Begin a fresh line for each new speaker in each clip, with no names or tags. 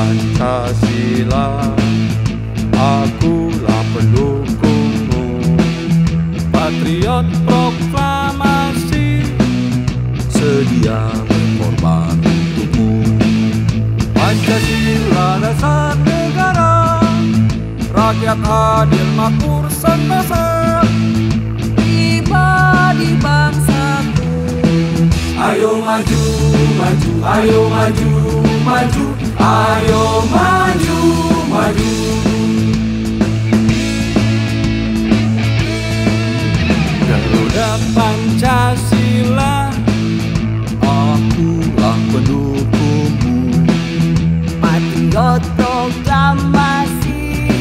Pancasila, akulah pendukungmu. Patriot proklamasi, sedia berkorban untukmu. Pancasila dasar negara, rakyat adil makmur sentosa,
pribadi bangsaku.
Ayo maju, maju, ayo maju, maju, ayo maju, maju. Garuda Pancasila, akulah pendukungmu.
Patriot proklamasi,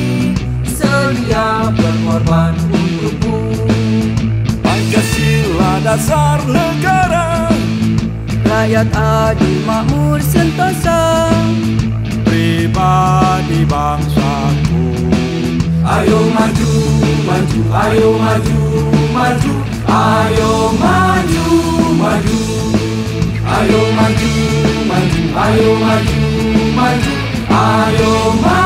sedia berkorban untukmu.
Pancasila dasar negara,
rakyat adil makmur sentosa,
pribadi bangsaku. Ayo maju, maju, ayo maju, maju, ayo maju, maju. Ayo maju, maju, ayo maju, maju, ayo maju.